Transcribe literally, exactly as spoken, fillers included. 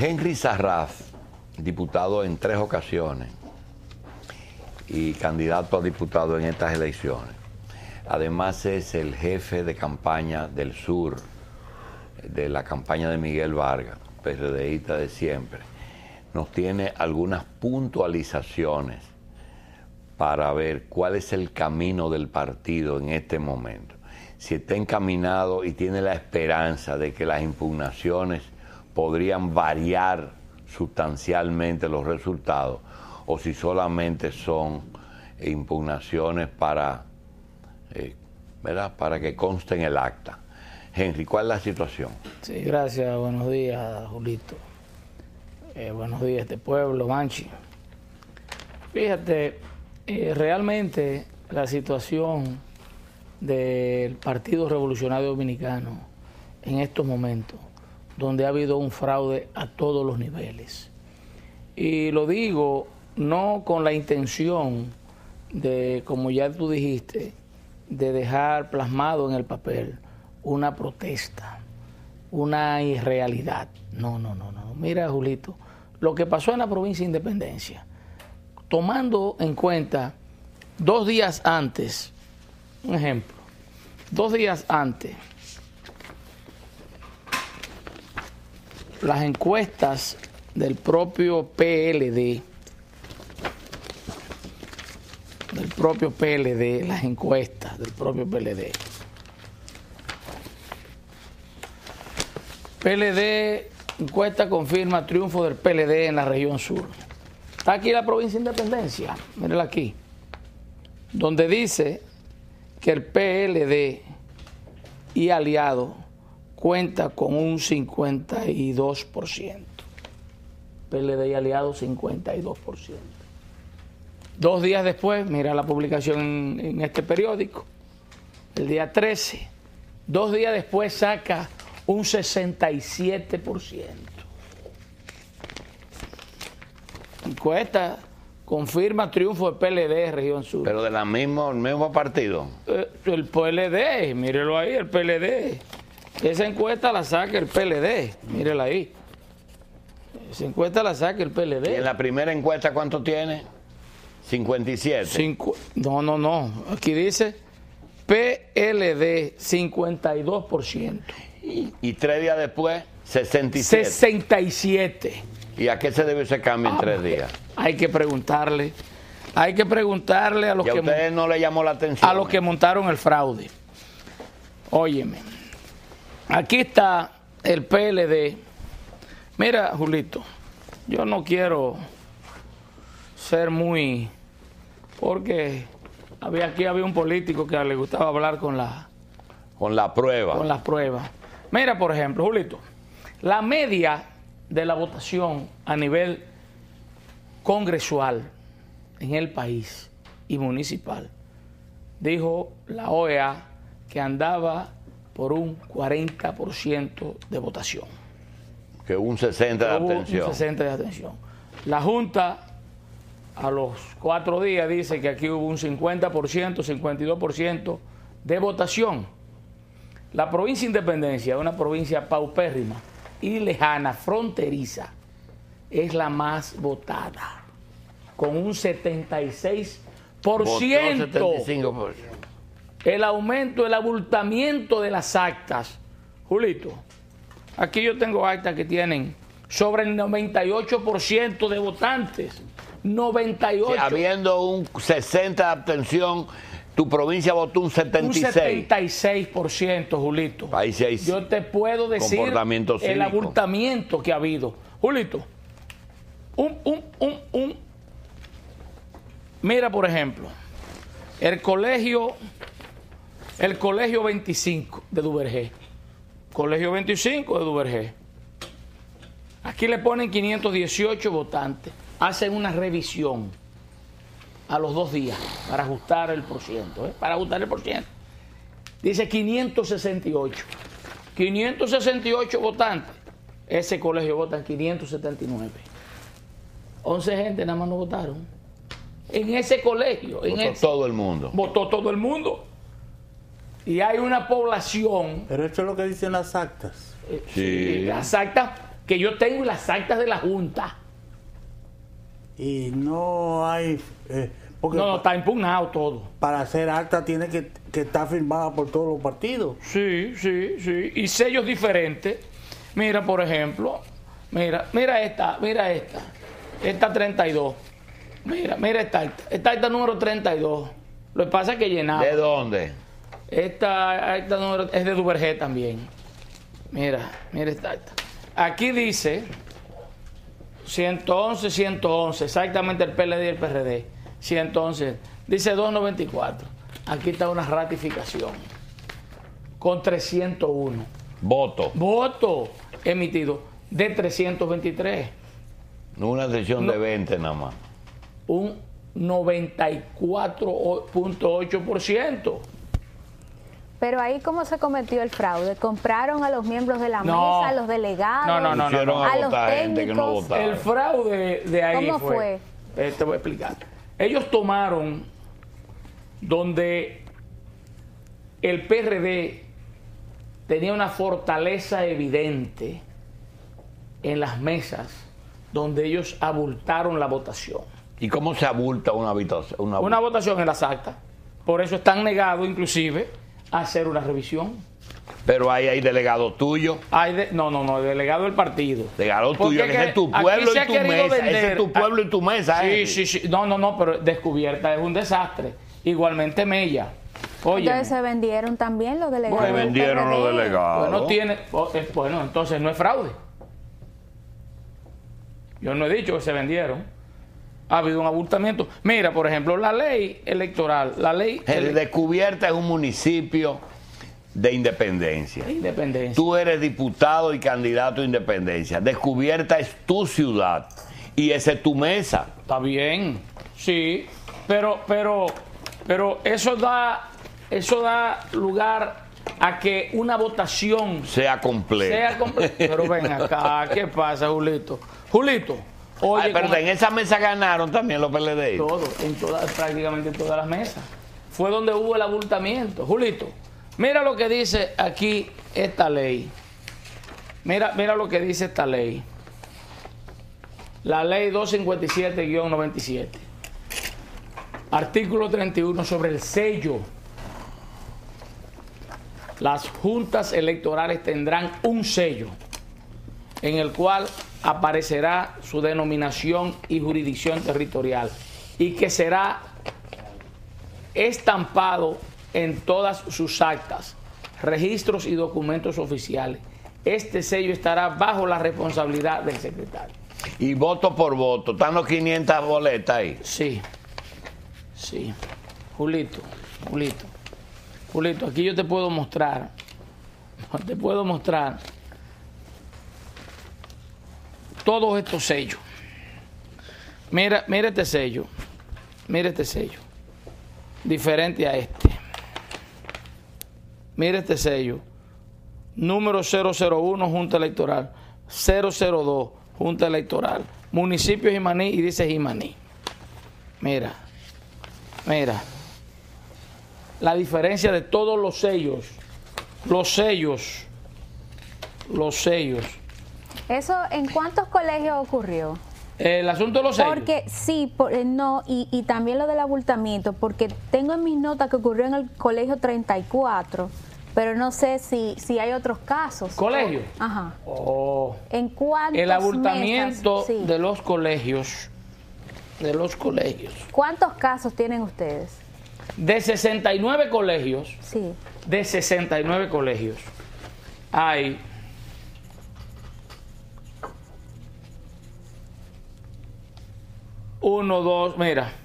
Henry Sarraf, diputado en tres ocasiones y candidato a diputado en estas elecciones. Además es el jefe de campaña del sur, de la campaña de Miguel Vargas, PRDista de siempre. Nos tiene algunas puntualizaciones para ver cuál es el camino del partido en este momento. Si está encaminado y tiene la esperanza de que las impugnaciones podrían variar sustancialmente los resultados, o si solamente son impugnaciones para, eh, ¿verdad? para que conste en el acta. Henry, ¿cuál es la situación? Sí, gracias. Buenos días, Julito. Eh, buenos días, este pueblo, Manchi. Fíjate, eh, realmente la situación del Partido Revolucionario Dominicano en estos momentos, donde ha habido un fraude a todos los niveles. Y lo digo no con la intención de, como ya tú dijiste, de dejar plasmado en el papel una protesta, una irrealidad. No, no, no, no. Mira, Julito, lo que pasó en la provincia de Independencia, tomando en cuenta dos días antes, un ejemplo, dos días antes, las encuestas del propio P L D, del propio P L D, las encuestas del propio P L D. P L D, encuesta confirma triunfo del P L D en la región sur. Está aquí la provincia de Independencia, mírenla aquí, donde dice que el P L D y aliado cuenta con un cincuenta y dos por ciento. P L D y aliado cincuenta y dos por ciento. Dos días después, mira la publicación en, en este periódico, el día trece, dos días después saca un sesenta y siete por ciento. Encuesta confirma triunfo del P L D región sur. Pero de la misma, el mismo partido. Eh, el P L D, mírelo ahí, el P L D. Esa encuesta la saca el P L D, mírela ahí. Esa encuesta la saca el P L D. ¿Y en la primera encuesta cuánto tiene? cincuenta y siete. Cincu no, no, no. Aquí dice P L D cincuenta y dos por ciento. Y, y tres días después, sesenta y siete. sesenta y siete. ¿Y a qué se debe ese cambio en ah, tres días? Hay que preguntarle. Hay que preguntarle a los ¿Y a que... ustedes no le llamó la atención? A los que montaron el fraude. Óyeme. Aquí está el P L D. Mira, Julito, yo no quiero ser muy... Porque había, aquí había un político que le gustaba hablar con la... Con la prueba. Con las pruebas. Mira, por ejemplo, Julito, la media de la votación a nivel congresual en el país y municipal, dijo la O E A que andaba por un cuarenta por ciento de votación. Que un sesenta por ciento de abstención. Un sesenta por ciento de abstención. La Junta a los cuatro días dice que aquí hubo un cincuenta por ciento, cincuenta y dos por ciento de votación. La provincia de Independencia, una provincia paupérrima y lejana, fronteriza, es la más votada, con un setenta y seis por ciento. Votó setenta y cinco por ciento. El aumento, el abultamiento de las actas. Julito, aquí yo tengo actas que tienen sobre el noventa y ocho por ciento de votantes. noventa y ocho por ciento. Sí, habiendo un sesenta por ciento de abstención, tu provincia votó un setenta y seis por ciento. Un setenta y seis por ciento, Julito. Ahí sí hay yo te puedo decir el abultamiento que ha habido. Julito, un, un, un, un. Mira, por ejemplo, el colegio, el colegio veinticinco de Duvergé. Colegio veinticinco de Duvergé. Aquí le ponen quinientos dieciocho votantes. Hacen una revisión a los dos días para ajustar el porciento, ¿eh? para ajustar el porciento. Dice quinientos sesenta y ocho. quinientos sesenta y ocho votantes. Ese colegio votan quinientos setenta y nueve. once gente nada más no votaron. En ese colegio. En votó ese, todo el mundo. Votó todo el mundo. Y hay una población... Pero esto es lo que dicen las actas. Eh, sí. Las actas que yo tengo las actas de la Junta. Y no hay... Eh, porque No, no, está impugnado todo. para hacer acta tiene que, que estar firmada por todos los partidos. Sí, sí, sí. Y sellos diferentes. Mira, por ejemplo, mira, mira esta, mira esta. Esta treinta y dos. Mira, mira esta acta. Esta acta número treinta y dos. Lo que pasa es que llenaba. ¿De dónde? Esta acta número es de Duvergé también. Mira, mira esta acta. Aquí dice ciento once, ciento once, exactamente el P L D y el P R D. ciento once, dice doscientos noventa y cuatro. Aquí está una ratificación con trescientos uno. Voto. Voto emitido de trescientos veintitrés. No una sesión No. de veinte nada más. Un noventa y cuatro punto ocho por ciento. Pero ahí, ¿cómo se cometió el fraude? ¿Compraron a los miembros de la No. mesa, a los delegados? No, no, no, no, Hicieron no. a A los votar gente que no técnicos. votaba. El fraude de ahí ¿Cómo fue, eh, te voy a explicar. Ellos tomaron donde el P R D tenía una fortaleza evidente en las mesas donde ellos abultaron la votación. ¿Y cómo se abulta una habitación? Una, Una votación en las actas. Por eso están negados inclusive a hacer una revisión. Pero ahí hay delegado tuyo. Hay de- no, no, no, el delegado del partido. Delegado Porque tuyo, que ese es tu aquí pueblo se ha y tu querido mesa. Ese vender- es tu pueblo y tu mesa. Sí, eh. sí, sí. No, no, no, pero Descubierta es un desastre. Igualmente Mella. Oye, Entonces se vendieron también los delegados. Se del vendieron P R D. los delegados. bueno, tiene, oh, eh, bueno, entonces no es fraude. Yo no he dicho que se vendieron. Ha habido un abultamiento. Mira, por ejemplo, la ley electoral, la ley El ele- Descubierta es un municipio de independencia. de independencia. Tú eres diputado y candidato a independencia. Descubierta es tu ciudad y esa es tu mesa. Está bien, sí, pero, pero, pero eso da, eso da lugar a que una votación Sea completa. sea completa. Pero ven acá, ¿qué pasa, Julito? Julito, oye, Ay, pero con- en esa mesa ganaron también los P L D. todo, en todas, prácticamente en todas las mesas. Fue donde hubo el abultamiento. Julito, mira lo que dice aquí esta ley. Mira, mira lo que dice esta ley. La ley doscientos cincuenta y siete guión noventa y siete. Artículo treinta y uno sobre el sello. Las juntas electorales tendrán un sello en el cual aparecerá su denominación y jurisdicción territorial y que será estampado en todas sus actas, registros y documentos oficiales. Este sello estará bajo la responsabilidad del secretario. Y voto por voto. Están los quinientas boletas ahí. Sí, sí. Julito, Julito, Julito, aquí yo te puedo mostrar, te puedo mostrar todos estos sellos. Mira, mira este sello, mira este sello, diferente a este. Mira este sello, número cero cero uno, Junta Electoral, cero cero dos, Junta Electoral, municipio Jimaní, y dice Jimaní. Mira, mira, la diferencia de todos los sellos, los sellos, los sellos. ¿Eso en cuántos colegios ocurrió? El asunto de los sellos. Porque sí, por- eh, no, y, y también lo del abultamiento, porque tengo en mis notas que ocurrió en el colegio treinta y cuatro, pero no sé si, si hay otros casos. ¿Colegio? Ajá. Oh. ¿En cuántos El abultamiento mesas? Sí. de los colegios, de los colegios, ¿Cuántos casos tienen ustedes? de sesenta y nueve colegios, Sí. de sesenta y nueve colegios, hay uno, dos, mira,